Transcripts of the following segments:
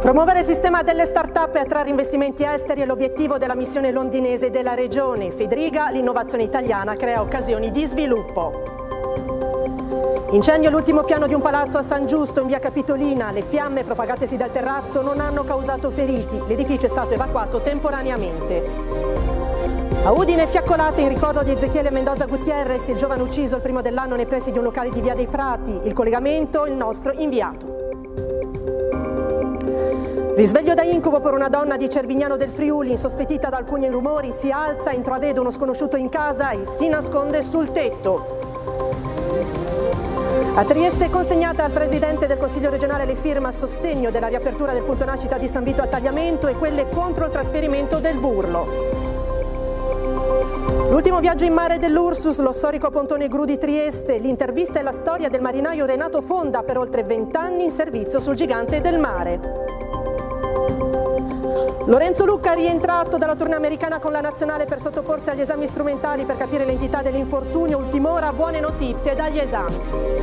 Promuovere il sistema delle start-up e attrarre investimenti esteri è l'obiettivo della missione londinese della Regione. Fedriga, l'innovazione italiana crea occasioni di sviluppo. Incendio all'ultimo piano di un palazzo a San Giusto, in via Capitolina. Le fiamme propagatesi dal terrazzo non hanno causato feriti. L'edificio è stato evacuato temporaneamente. A Udine, fiaccolate in ricordo di Ezechiele Mendoza Gutierrez, il giovane ucciso il primo dell'anno nei pressi di un locale di via dei Prati. Il collegamento, il nostro inviato. Risveglio da incubo per una donna di Cervignano del Friuli, insospettita da alcuni rumori, si alza, intravede uno sconosciuto in casa e si nasconde sul tetto. A Trieste è consegnata al Presidente del Consiglio regionale le firme a sostegno della riapertura del punto nascita di San Vito al Tagliamento e quelle contro il trasferimento del Burlo. L'ultimo viaggio in mare dell'Ursus, lo storico pontone Gru di Trieste, l'intervista e la storia del marinaio Renato Fonda per oltre 20 anni in servizio sul gigante del mare. Lorenzo Lucca rientrato dalla tournée americana con la nazionale per sottoporsi agli esami strumentali per capire l'entità dell'infortunio. Ultim'ora, buone notizie dagli esami.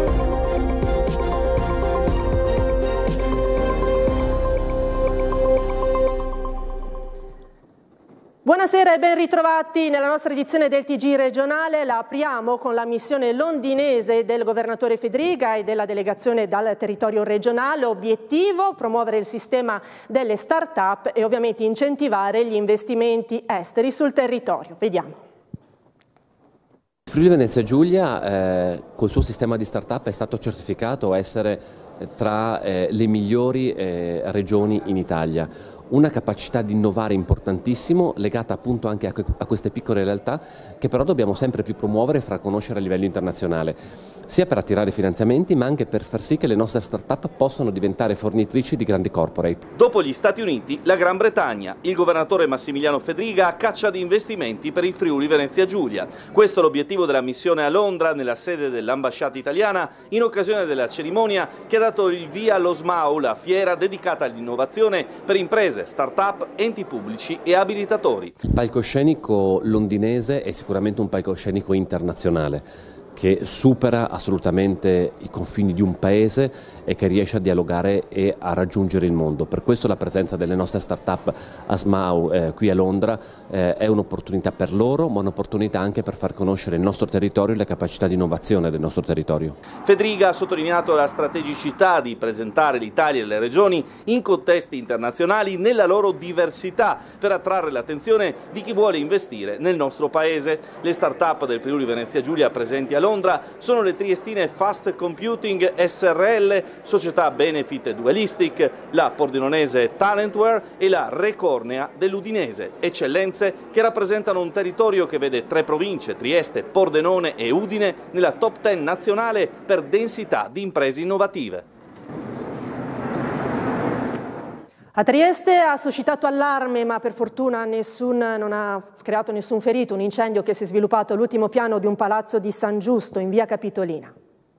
Buonasera e ben ritrovati nella nostra edizione del TG regionale. La apriamo con la missione londinese del governatore Fedriga e della delegazione dal territorio regionale. Obiettivo: promuovere il sistema delle start-up e ovviamente incentivare gli investimenti esteri sul territorio. Vediamo. Friuli Venezia Giulia col suo sistema di start-up è stato certificato essere tra le migliori regioni in Italia. Una capacità di innovare importantissimo, legata appunto anche a queste piccole realtà, che però dobbiamo sempre più promuovere e far conoscere a livello internazionale, sia per attirare finanziamenti ma anche per far sì che le nostre start-up possano diventare fornitrici di grandi corporate. Dopo gli Stati Uniti, la Gran Bretagna, il governatore Massimiliano Fedriga a caccia di investimenti per il Friuli Venezia Giulia. Questo è l'obiettivo della missione a Londra, nella sede dell'ambasciata italiana, in occasione della cerimonia che ha dato il via allo SMAU, la fiera dedicata all'innovazione per imprese, start-up, enti pubblici e abilitatori. Il palcoscenico londinese è sicuramente un palcoscenico internazionale che supera assolutamente i confini di un paese e che riesce a dialogare e a raggiungere il mondo. Per questo la presenza delle nostre start-up a SMAU qui a Londra è un'opportunità per loro, ma un'opportunità anche per far conoscere il nostro territorio e le capacità di innovazione del nostro territorio. Fedriga ha sottolineato la strategicità di presentare l'Italia e le regioni in contesti internazionali nella loro diversità per attrarre l'attenzione di chi vuole investire nel nostro paese. Le start-up del Friuli Venezia Giulia presenti a Londra sono le triestine Fast Computing SRL, società Benefit Dualistic, la pordenonese Talentware e la Recornea dell'Udinese, eccellenze che rappresentano un territorio che vede 3 province, Trieste, Pordenone e Udine, nella top 10 nazionale per densità di imprese innovative. A Trieste ha suscitato allarme, ma per fortuna non ha creato nessun ferito, un incendio che si è sviluppato all'ultimo piano di un palazzo di San Giusto in via Capitolina.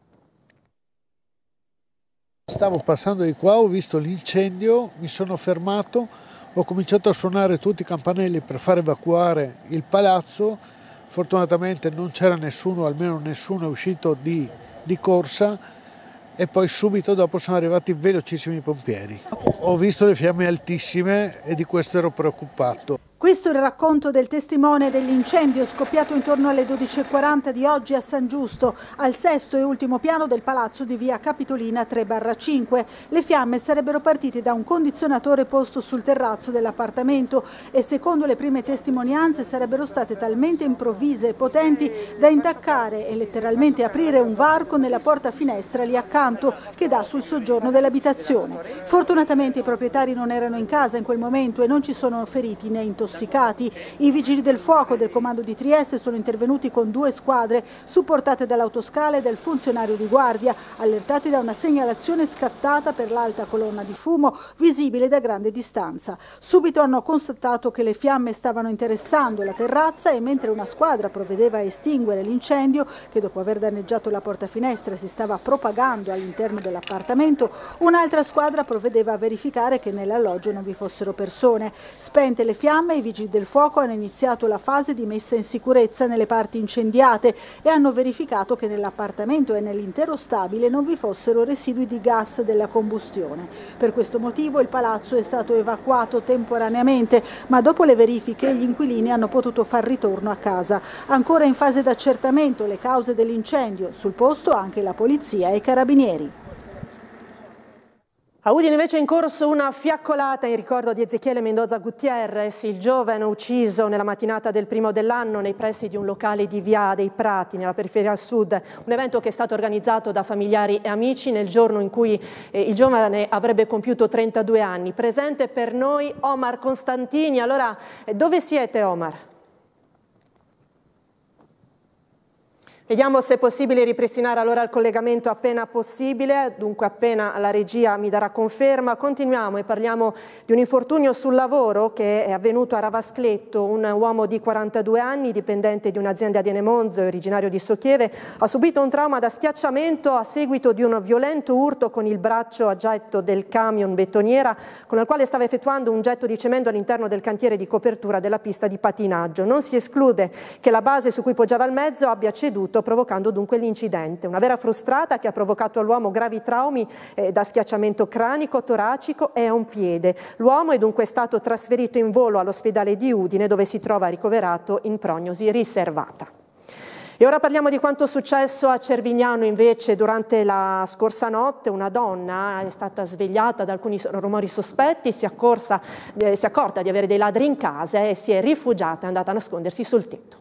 Stavo passando di qua, ho visto l'incendio, mi sono fermato, ho cominciato a suonare tutti i campanelli per far evacuare il palazzo. Fortunatamente non c'era nessuno, almeno nessuno è uscito di corsa. E poi subito dopo sono arrivati velocissimi pompieri. Ho visto le fiamme altissime e di questo ero preoccupato. Questo è il racconto del testimone dell'incendio scoppiato intorno alle 12:40 di oggi a San Giusto, al sesto e ultimo piano del palazzo di via Capitolina 3/5. Le fiamme sarebbero partite da un condizionatore posto sul terrazzo dell'appartamento e secondo le prime testimonianze sarebbero state talmente improvvise e potenti da intaccare e letteralmente aprire un varco nella porta finestra lì accanto che dà sul soggiorno dell'abitazione. Fortunatamente i proprietari non erano in casa in quel momento e non ci sono feriti né intossicati. I vigili del fuoco del comando di Trieste sono intervenuti con 2 squadre supportate dall'autoscala e dal funzionario di guardia, allertati da una segnalazione scattata per l'alta colonna di fumo visibile da grande distanza. Subito hanno constatato che le fiamme stavano interessando la terrazza e mentre una squadra provvedeva a estinguere l'incendio, che dopo aver danneggiato la porta finestra si stava propagando all'interno dell'appartamento, un'altra squadra provvedeva a verificare che nell'alloggio non vi fossero persone. Spente le fiamme, i Vigili del Fuoco hanno iniziato la fase di messa in sicurezza nelle parti incendiate e hanno verificato che nell'appartamento e nell'intero stabile non vi fossero residui di gas della combustione. Per questo motivo il palazzo è stato evacuato temporaneamente, ma dopo le verifiche gli inquilini hanno potuto far ritorno a casa. Ancora in fase d'accertamento le cause dell'incendio, sul posto anche la polizia e i carabinieri. A Udine invece è in corso una fiaccolata in ricordo di Ezechiele Mendoza Gutierrez, il giovane ucciso nella mattinata del primo dell'anno nei pressi di un locale di Via dei Prati, nella periferia sud. Un evento che è stato organizzato da familiari e amici nel giorno in cui il giovane avrebbe compiuto 32 anni. Presente per noi Omar Costantini. Allora, dove siete, Omar? Vediamo se è possibile ripristinare allora il collegamento appena possibile, dunque appena la regia mi darà conferma. Continuiamo e parliamo di un infortunio sul lavoro che è avvenuto a Ravascletto. Un uomo di 42 anni, dipendente di un'azienda di Enemonzo e originario di Socchieve, ha subito un trauma da schiacciamento a seguito di un violento urto con il braccio a getto del camion bettoniera con il quale stava effettuando un getto di cemento all'interno del cantiere di copertura della pista di patinaggio. Non si esclude che la base su cui poggiava il mezzo abbia ceduto, provocando dunque l'incidente. Una vera frustata che ha provocato all'uomo gravi traumi da schiacciamento cranico, toracico e a un piede. L'uomo è dunque stato trasferito in volo all'ospedale di Udine, dove si trova ricoverato in prognosi riservata. E ora parliamo di quanto successo a Cervignano invece durante la scorsa notte. Una donna è stata svegliata da alcuni rumori sospetti, si è accorta di avere dei ladri in casa e si è rifugiata e è andata a nascondersi sul tetto.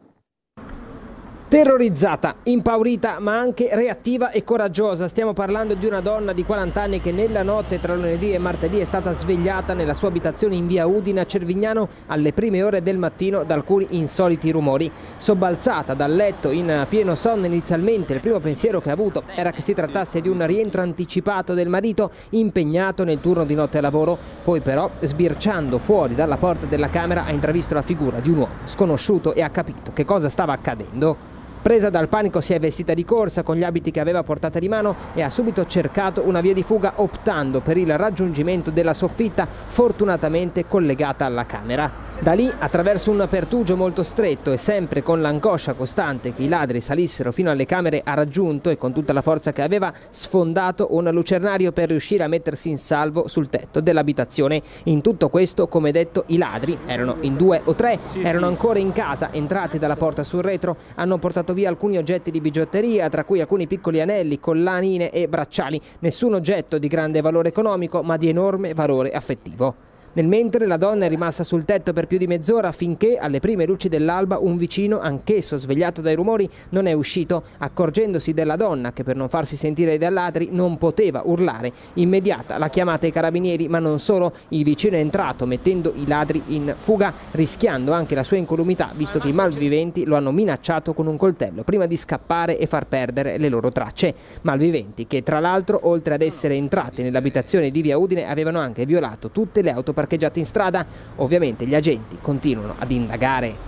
Terrorizzata, impaurita ma anche reattiva e coraggiosa. Stiamo parlando di una donna di 40 anni che nella notte tra lunedì e martedì è stata svegliata nella sua abitazione in via Udine a Cervignano alle prime ore del mattino da alcuni insoliti rumori. Sobbalzata dal letto in pieno sonno inizialmente, il primo pensiero che ha avuto era che si trattasse di un rientro anticipato del marito impegnato nel turno di notte a lavoro. Poi però, sbirciando fuori dalla porta della camera, ha intravisto la figura di un uomo sconosciuto e ha capito che cosa stava accadendo. Presa dal panico si è vestita di corsa con gli abiti che aveva portata di mano e ha subito cercato una via di fuga optando per il raggiungimento della soffitta fortunatamente collegata alla camera. Da lì, attraverso un pertugio molto stretto e sempre con l'angoscia costante che i ladri salissero fino alle camere, ha raggiunto e con tutta la forza che aveva sfondato un lucernario per riuscire a mettersi in salvo sul tetto dell'abitazione. In tutto questo, come detto, i ladri erano in 2 o 3, erano ancora in casa, entrati dalla porta sul retro, hanno portato via alcuni oggetti di bigiotteria, tra cui alcuni piccoli anelli, collanine e bracciali. Nessun oggetto di grande valore economico, ma di enorme valore affettivo. Nel mentre la donna è rimasta sul tetto per più di mezz'ora finché, alle prime luci dell'alba, un vicino, anch'esso svegliato dai rumori, non è uscito, accorgendosi della donna che per non farsi sentire dai ladri non poteva urlare. Immediata la chiamata ai carabinieri, ma non solo, il vicino è entrato mettendo i ladri in fuga, rischiando anche la sua incolumità, visto che i malviventi lo hanno minacciato con un coltello prima di scappare e far perdere le loro tracce. Malviventi che, tra l'altro, oltre ad essere entrati nell'abitazione di via Udine, avevano anche violato tutte le auto parcheggiati in strada. Ovviamente gli agenti continuano ad indagare.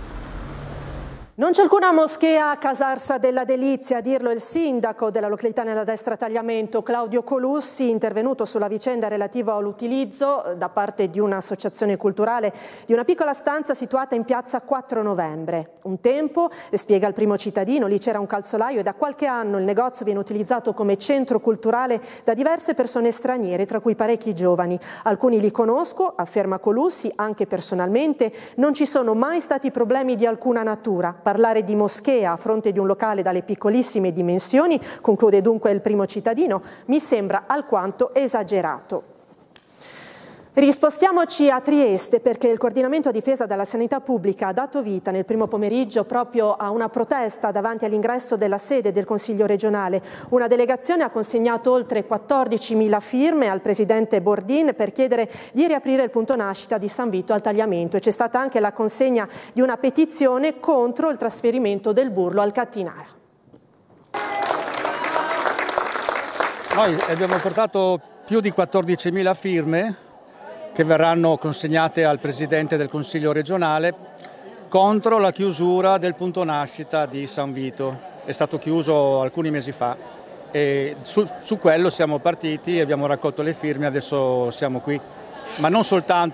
Non c'è alcuna moschea a Casarsa della Delizia, a dirlo il sindaco della località nella destra Tagliamento, Claudio Colussi, intervenuto sulla vicenda relativa all'utilizzo da parte di un'associazione culturale di una piccola stanza situata in piazza 4 novembre. Un tempo, spiega il primo cittadino, lì c'era un calzolaio e da qualche anno il negozio viene utilizzato come centro culturale da diverse persone straniere, tra cui parecchi giovani. Alcuni li conosco, afferma Colussi, anche personalmente, non ci sono mai stati problemi di alcuna natura. Parlare di moschea a fronte di un locale dalle piccolissime dimensioni, conclude dunque il primo cittadino, mi sembra alquanto esagerato. Rispostiamoci a Trieste perché il Coordinamento a difesa della sanità pubblica ha dato vita nel primo pomeriggio proprio a una protesta davanti all'ingresso della sede del Consiglio regionale. Una delegazione ha consegnato oltre 14.000 firme al presidente Bordin per chiedere di riaprire il punto nascita di San Vito al Tagliamento e c'è stata anche la consegna di una petizione contro il trasferimento del Burlo al Cattinara. Noi abbiamo portato più di 14.000 firme che verranno consegnate al Presidente del Consiglio regionale contro la chiusura del punto nascita di San Vito. È stato chiuso alcuni mesi fa e su quello siamo partiti, abbiamo raccolto le firme, adesso siamo qui. Ma non soltanto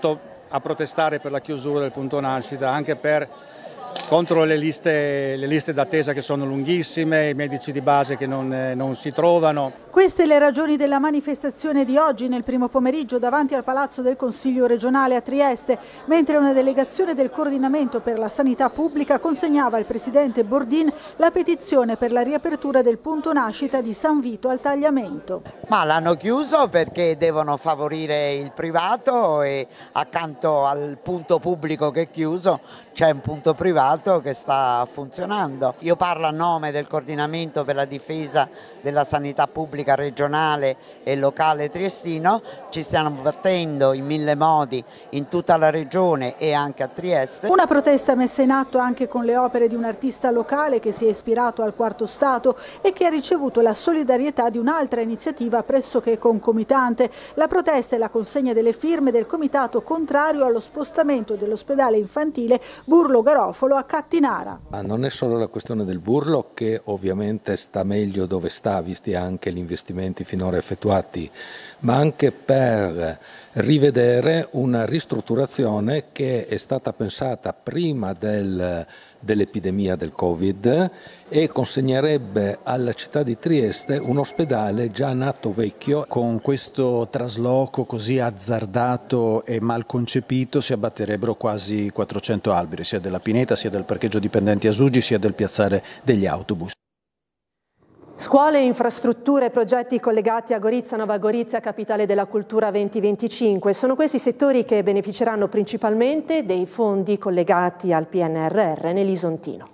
a protestare per la chiusura del punto nascita, anche contro le liste d'attesa che sono lunghissime, i medici di base che non si trovano. Queste le ragioni della manifestazione di oggi nel primo pomeriggio davanti al Palazzo del Consiglio regionale a Trieste, mentre una delegazione del Coordinamento per la Sanità Pubblica consegnava al presidente Bordin la petizione per la riapertura del punto nascita di San Vito al Tagliamento. Ma l'hanno chiuso perché devono favorire il privato e accanto al punto pubblico che è chiuso c'è un punto privato che sta funzionando. Io parlo a nome del Coordinamento per la difesa della sanità pubblica regionale e locale triestino, ci stiamo battendo in mille modi in tutta la regione e anche a Trieste. Una protesta messa in atto anche con le opere di un artista locale che si è ispirato al Quarto Stato e che ha ricevuto la solidarietà di un'altra iniziativa pressoché concomitante. La protesta è la consegna delle firme del comitato contrario allo spostamento dell'ospedale infantile Burlo Garofalo a Cattinara. Ma non è solo la questione del Burlo, che ovviamente sta meglio dove sta, visti anche gli investimenti finora effettuati, ma anche per rivedere una ristrutturazione che è stata pensata prima dell'epidemia del Covid e consegnerebbe alla città di Trieste un ospedale già nato vecchio. Con questo trasloco così azzardato e mal concepito si abbatterebbero quasi 400 alberi, sia della pineta, sia del parcheggio dipendenti a Suggi, sia del piazzale degli autobus. Scuole, infrastrutture e progetti collegati a Gorizia, Nova Gorizia, capitale della cultura 2025. Sono questi settori che beneficeranno principalmente dei fondi collegati al PNRR nell'Isontino.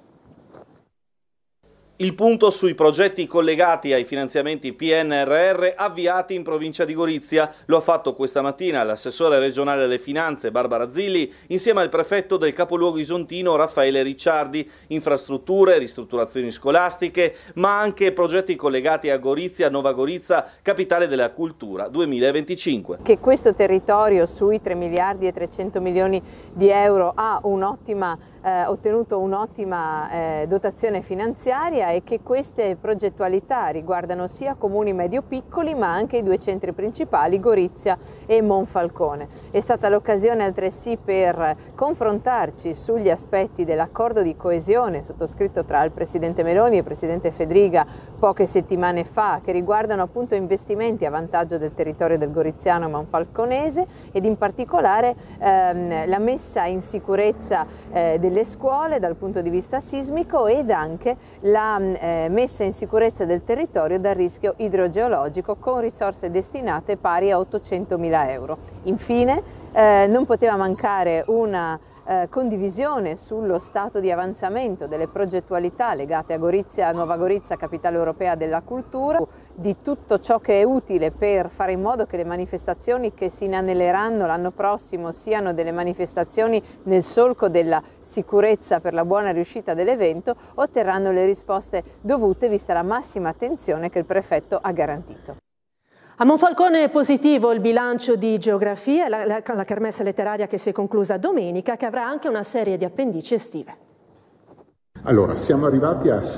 Il punto sui progetti collegati ai finanziamenti PNRR avviati in provincia di Gorizia. Lo ha fatto questa mattina l'assessore regionale alle finanze Barbara Zilli insieme al prefetto del capoluogo isontino Raffaele Ricciardi. Infrastrutture, ristrutturazioni scolastiche, ma anche progetti collegati a Gorizia, Nova Gorizia, capitale della cultura 2025. Che questo territorio sui 3 miliardi e 300 milioni di euro ha ottenuto un'ottima dotazione finanziaria e che queste progettualità riguardano sia comuni medio-piccoli ma anche i due centri principali, Gorizia e Monfalcone. È stata l'occasione altresì per confrontarci sugli aspetti dell'accordo di coesione sottoscritto tra il Presidente Meloni e il Presidente Fedriga poche settimane fa, che riguardano appunto investimenti a vantaggio del territorio del goriziano e monfalconese ed in particolare la messa in sicurezza delle scuole dal punto di vista sismico ed anche la messa in sicurezza del territorio dal rischio idrogeologico con risorse destinate pari a 800.000 euro. Infine non poteva mancare una condivisione sullo stato di avanzamento delle progettualità legate a Gorizia, Nuova Gorizia, capitale europea della cultura, di tutto ciò che è utile per fare in modo che le manifestazioni che si inanelleranno l'anno prossimo siano delle manifestazioni nel solco della sicurezza per la buona riuscita dell'evento, otterranno le risposte dovute vista la massima attenzione che il prefetto ha garantito. A Monfalcone è positivo il bilancio di geografia, la kermesse letteraria che si è conclusa domenica, che avrà anche una serie di appendici estive. Allora, siamo arrivati a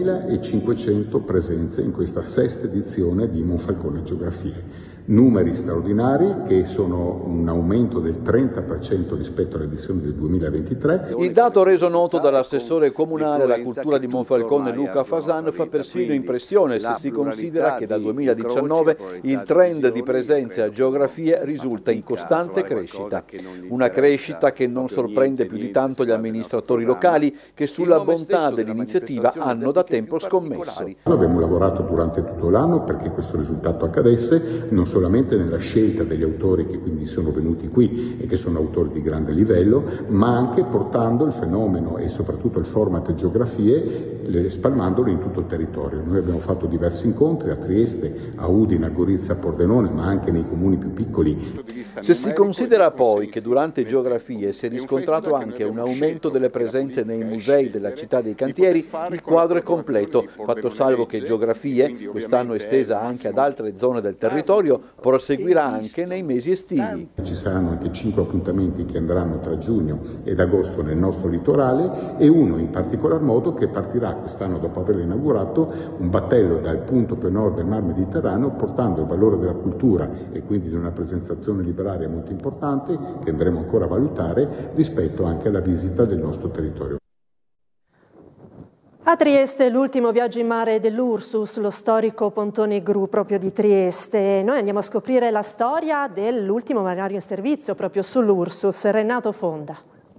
6.500 presenze in questa sesta edizione di Monfalcone Geografie. Numeri straordinari che sono un aumento del 30% rispetto all'edizione del 2023. Il dato reso noto dall'assessore comunale alla cultura di Monfalcone Luca Fasan fa persino impressione se si considera che dal 2019 il trend di presenze a geografie risulta in costante crescita. Una crescita che non sorprende più di tanto gli amministratori locali che sulla bontà dell'iniziativa hanno da tempo scommesso. Abbiamo lavorato durante tutto l'anno perché questo risultato accadesse, non solamente nella scelta degli autori che quindi sono venuti qui e che sono autori di grande livello, ma anche portando il fenomeno e soprattutto il format geografie, spalmandolo in tutto il territorio. Noi abbiamo fatto diversi incontri a Trieste, a Udine, a Gorizia, a Pordenone, ma anche nei comuni più piccoli. Se si considera poi che durante geografie si è riscontrato anche un aumento delle presenze nei musei della città dei cantieri, il quadro è completo, fatto salvo che geografie, quest'anno estesa anche ad altre zone del territorio, proseguirà anche nei mesi estivi. Ci saranno anche 5 appuntamenti che andranno tra giugno ed agosto nel nostro litorale e uno in particolar modo che partirà quest'anno dopo averlo inaugurato, un battello dal punto più a nord del Mar Mediterraneo, portando il valore della cultura e quindi di una presentazione liberaria molto importante, che andremo ancora a valutare, rispetto anche alla visita del nostro territorio. A Trieste l'ultimo viaggio in mare dell'Ursus, lo storico pontone gru proprio di Trieste. Noi andiamo a scoprire la storia dell'ultimo marinaio in servizio proprio sull'Ursus, Renato Fonda.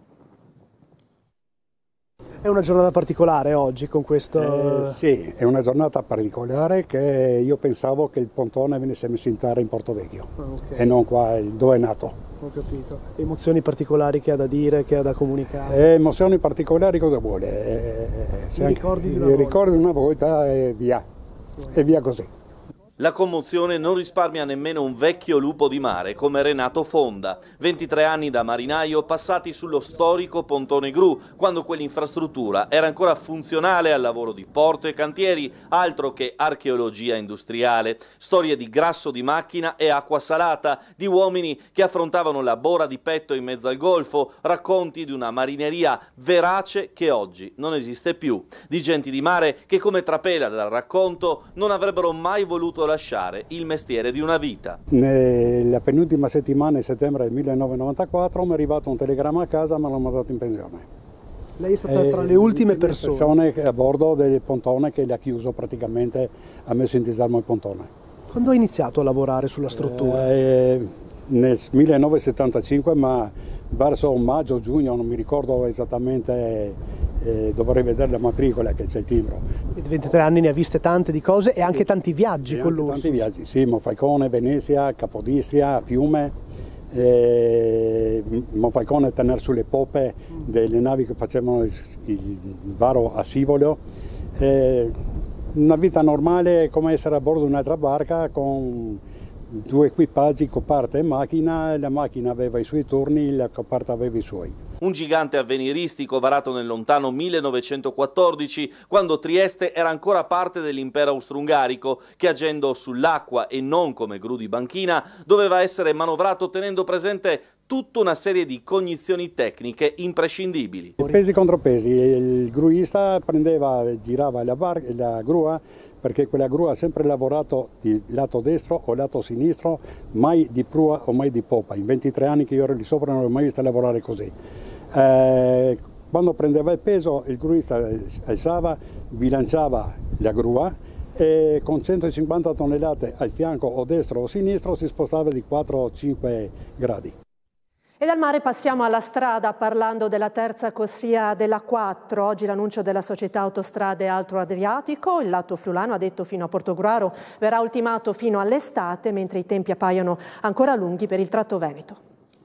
È una giornata particolare oggi con questo... Sì, è una giornata particolare che io pensavo che il pontone venisse messo in terra in Porto Vecchio e non qua dove è nato. Ho capito. Emozioni particolari che ha da dire, che ha da comunicare? Emozioni particolari cosa vuole? Ricordi di una volta e via così. La commozione non risparmia nemmeno un vecchio lupo di mare come Renato Fonda. 23 anni da marinaio passati sullo storico pontone gru, quando quell'infrastruttura era ancora funzionale al lavoro di porto e cantieri, altro che archeologia industriale. Storie di grasso di macchina e acqua salata, di uomini che affrontavano la bora di petto in mezzo al golfo, racconti di una marineria verace che oggi non esiste più, di genti di mare che, come trapela dal racconto, non avrebbero mai voluto lasciare il mestiere di una vita. Nella penultima settimana di settembre del 1994 mi è arrivato un telegramma a casa, me l'hanno mandato in pensione. Lei è stata tra le ultime persone a bordo del pontone che l'ha chiuso praticamente, ha messo in disarmo il pontone. Quando ha iniziato a lavorare sulla struttura? Nel 1975, ma verso maggio-giugno, non mi ricordo esattamente, dovrei vedere la matricola che c'è il timbro. In 23 anni ne ha viste tante di cose e anche tanti viaggi con l'Ursus. Tanti viaggi, sì, Monfalcone, Venezia, Capodistria, Fiume, Monfalcone tenere sulle poppe delle navi che facevano il varo a Sivolo. Una vita normale come essere a bordo di un'altra barca con 2 equipaggi, coperta e macchina. La macchina aveva i suoi turni, la coperta aveva i suoi. Un gigante avveniristico varato nel lontano 1914, quando Trieste era ancora parte dell'impero austro-ungarico, che agendo sull'acqua e non come gru di banchina, doveva essere manovrato tenendo presente tutta una serie di cognizioni tecniche imprescindibili. Pesi contro pesi, il gruista girava la grua, perché quella grua ha sempre lavorato di lato destro o lato sinistro, mai di prua o mai di poppa. In 23 anni che io ero lì sopra non l'ho mai vista lavorare così. Quando prendeva il peso il gruista alzava, bilanciava la grua e con 150 tonnellate al fianco o destro o sinistro si spostava di 4 o 5 gradi. E dal mare passiamo alla strada parlando della terza corsia della 4. Oggi l'annuncio della società Autostrade Alto Adriatico. Il lato friulano ha detto fino a Portogruaro verrà ultimato fino all'estate, mentre i tempi appaiono ancora lunghi per il tratto veneto.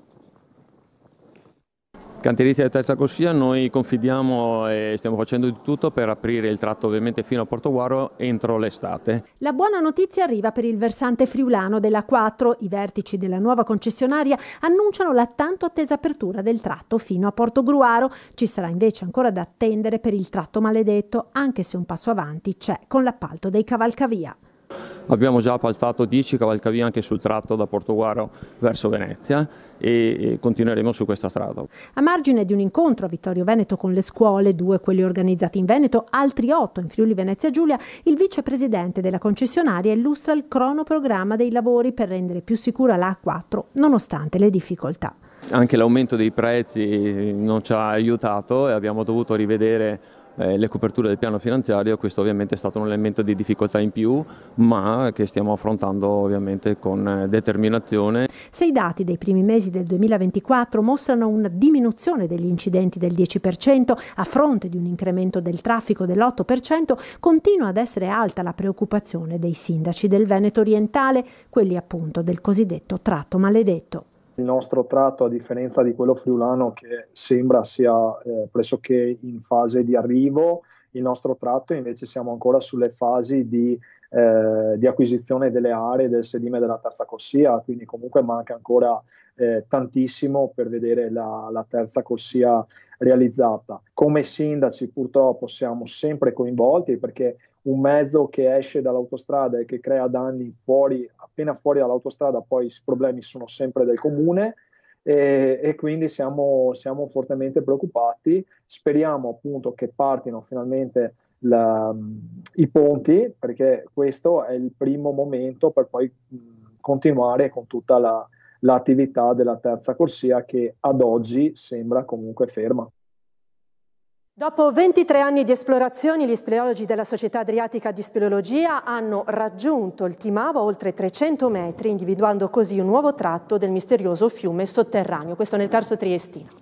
Cantieristi della terza corsia, noi confidiamo e stiamo facendo di tutto per aprire il tratto ovviamente fino a Portogruaro entro l'estate. La buona notizia arriva per il versante friulano della 4. I vertici della nuova concessionaria annunciano la tanto attesa apertura del tratto fino a Portogruaro. Ci sarà invece ancora da attendere per il tratto maledetto, anche se un passo avanti c'è con l'appalto dei cavalcavia. Abbiamo già appaltato 10 cavalcavia anche sul tratto da Portogruaro verso Venezia e continueremo su questa strada. A margine di un incontro a Vittorio Veneto con le scuole, 2 quelli organizzati in Veneto, altri 8 in Friuli Venezia Giulia, il vicepresidente della concessionaria illustra il cronoprogramma dei lavori per rendere più sicura la A4 nonostante le difficoltà. Anche l'aumento dei prezzi non ci ha aiutato e abbiamo dovuto rivedere le coperture del piano finanziario. Questo ovviamente è stato un elemento di difficoltà in più, ma che stiamo affrontando ovviamente con determinazione. Se i dati dei primi mesi del 2024 mostrano una diminuzione degli incidenti del 10% a fronte di un incremento del traffico dell'8%, continua ad essere alta la preoccupazione dei sindaci del Veneto orientale, quelli appunto del cosiddetto tratto maledetto. Il nostro tratto, a differenza di quello friulano che sembra sia pressoché in fase di arrivo, il nostro tratto invece siamo ancora sulle fasi di acquisizione delle aree del sedime della terza corsia, quindi comunque manca ancora tantissimo per vedere la terza corsia realizzata. Come sindaci purtroppo siamo sempre coinvolti, perché un mezzo che esce dall'autostrada e che crea danni appena fuori dall'autostrada, poi i problemi sono sempre del comune e quindi siamo fortemente preoccupati. Speriamo appunto che partino finalmente i ponti, perché questo è il primo momento per poi continuare con tutta l'attività della terza corsia, che ad oggi sembra comunque ferma. Dopo 23 anni di esplorazioni, gli speleologi della Società Adriatica di Speleologia hanno raggiunto il Timavo a oltre 300 metri, individuando così un nuovo tratto del misterioso fiume sotterraneo. Questo nel Carso triestino.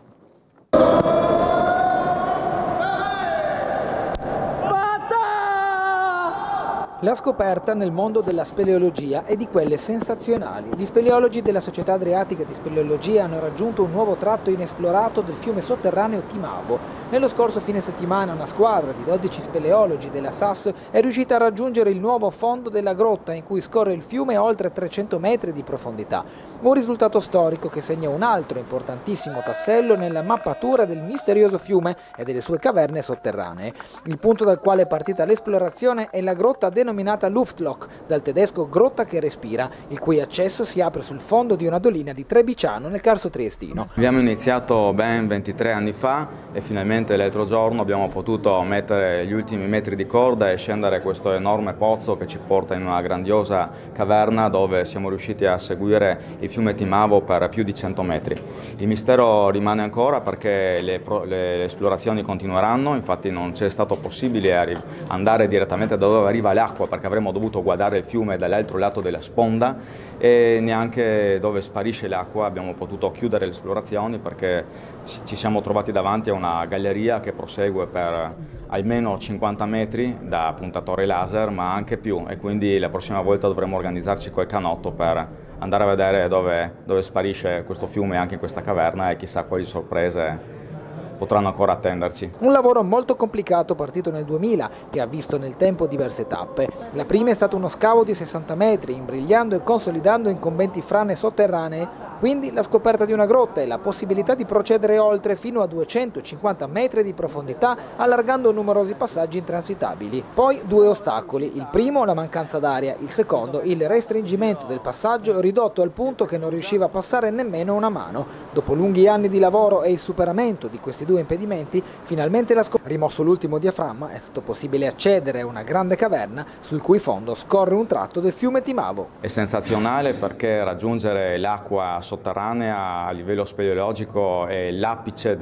La scoperta nel mondo della speleologia è di quelle sensazionali. Gli speleologi della Società Adriatica di Speleologia hanno raggiunto un nuovo tratto inesplorato del fiume sotterraneo Timavo. Nello scorso fine settimana una squadra di 12 speleologi della SAS è riuscita a raggiungere il nuovo fondo della grotta in cui scorre il fiume a oltre 300 metri di profondità. Un risultato storico che segna un altro importantissimo tassello nella mappatura del misterioso fiume e delle sue caverne sotterranee. Il punto dal quale è partita l'esplorazione è la grotta denominata Luftloch, dal tedesco grotta che respira, il cui accesso si apre sul fondo di una dolina di Trebiciano nel Carso triestino. Abbiamo iniziato ben 23 anni fa e finalmente l'altro giorno abbiamo potuto mettere gli ultimi metri di corda e scendere questo enorme pozzo che ci porta in una grandiosa caverna dove siamo riusciti a seguire il fiume Timavo per più di 100 metri. Il mistero rimane ancora perché le esplorazioni continueranno, infatti non c'è stato possibile andare direttamente da dove arriva l'acqua perché avremmo dovuto guardare il fiume dall'altro lato della sponda, e neanche dove sparisce l'acqua abbiamo potuto chiudere le esplorazioni perché ci siamo trovati davanti a una galleria che prosegue per almeno 50 metri da puntatore laser, ma anche più, e quindi la prossima volta dovremo organizzarci col canotto per andare a vedere dove sparisce questo fiume anche in questa caverna, e chissà quali sorprese potranno ancora attenderci. Un lavoro molto complicato partito nel 2000 che ha visto nel tempo diverse tappe. La prima è stato uno scavo di 60 metri, imbrigliando e consolidando incombenti frane sotterranee, quindi la scoperta di una grotta e la possibilità di procedere oltre fino a 250 metri di profondità, allargando numerosi passaggi intransitabili. Poi due ostacoli, il primo la mancanza d'aria, il secondo il restringimento del passaggio ridotto al punto che non riusciva a passare nemmeno una mano. Dopo lunghi anni di lavoro e il superamento di questi due impedimenti, finalmente rimosso l'ultimo diaframma, è stato possibile accedere a una grande caverna sul cui fondo scorre un tratto del fiume Timavo. È sensazionale perché raggiungere l'acqua sotterranea a livello speleologico è l'apice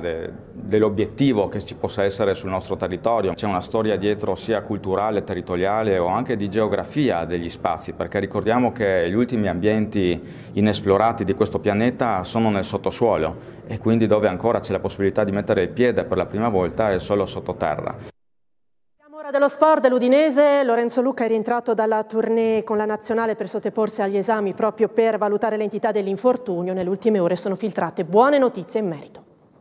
dell'obiettivo che ci possa essere sul nostro territorio. C'è una storia dietro sia culturale, territoriale o anche di geografia degli spazi, perché ricordiamo che gli ultimi ambienti inesplorati di questo pianeta sono nel sottosuolo, e quindi dove ancora c'è la possibilità di mettere il piede per la prima volta è solo sottoterra. Ora dello sport dell'Udinese, Lorenzo Lucca è rientrato dalla tournée con la nazionale per sottoporsi agli esami proprio per valutare l'entità dell'infortunio. Nelle ultime ore sono filtrate buone notizie in merito.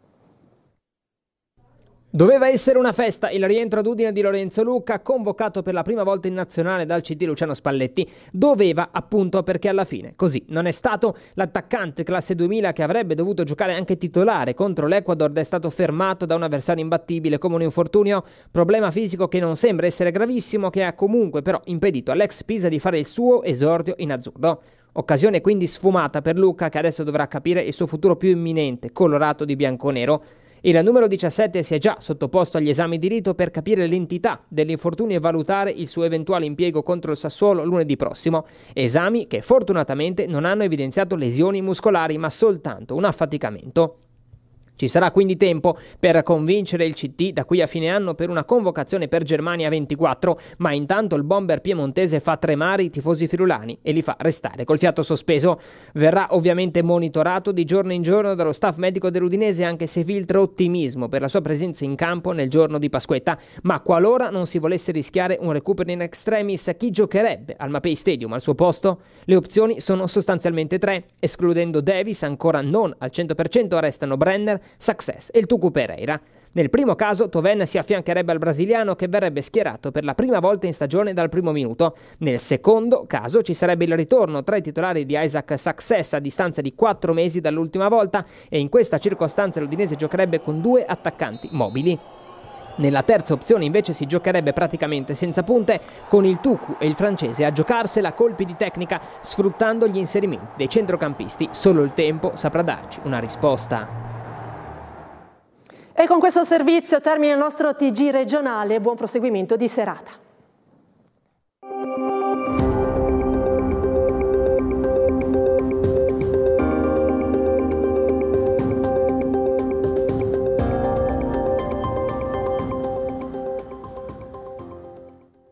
Doveva essere una festa il rientro ad Udine di Lorenzo Lucca, convocato per la prima volta in nazionale dal CT Luciano Spalletti. Doveva, appunto, perché alla fine così non è stato. L'attaccante classe 2000, che avrebbe dovuto giocare anche titolare contro l'Ecuador, è stato fermato da un avversario imbattibile come un infortunio, problema fisico che non sembra essere gravissimo, che ha comunque però impedito all'ex Pisa di fare il suo esordio in azzurro. Occasione quindi sfumata per Lucca, che adesso dovrà capire il suo futuro più imminente, colorato di bianconero. Il numero 17 si è già sottoposto agli esami di rito per capire l'entità dell'infortunio e valutare il suo eventuale impiego contro il Sassuolo lunedì prossimo. Esami che fortunatamente non hanno evidenziato lesioni muscolari, ma soltanto un affaticamento. Ci sarà quindi tempo per convincere il CT da qui a fine anno per una convocazione per Germania 24, ma intanto il bomber piemontese fa tremare i tifosi friulani e li fa restare col fiato sospeso. Verrà ovviamente monitorato di giorno in giorno dallo staff medico dell'Udinese, anche se filtra ottimismo per la sua presenza in campo nel giorno di Pasquetta, ma qualora non si volesse rischiare un recupero in extremis, chi giocherebbe al Mapei Stadium al suo posto? Le opzioni sono sostanzialmente tre, escludendo Davis ancora non al 100%, restano Brenner, Success e il Tucu Pereira. Nel primo caso Toven si affiancherebbe al brasiliano, che verrebbe schierato per la prima volta in stagione dal primo minuto. Nel secondo caso ci sarebbe il ritorno tra i titolari di Isaac Success a distanza di 4 mesi dall'ultima volta, e in questa circostanza l'Udinese giocherebbe con 2 attaccanti mobili. Nella terza opzione invece si giocherebbe praticamente senza punte, con il Tucu e il francese a giocarsela a colpi di tecnica, sfruttando gli inserimenti dei centrocampisti. Solo il tempo saprà darci una risposta. E con questo servizio termina il nostro TG regionale. Buon proseguimento di serata.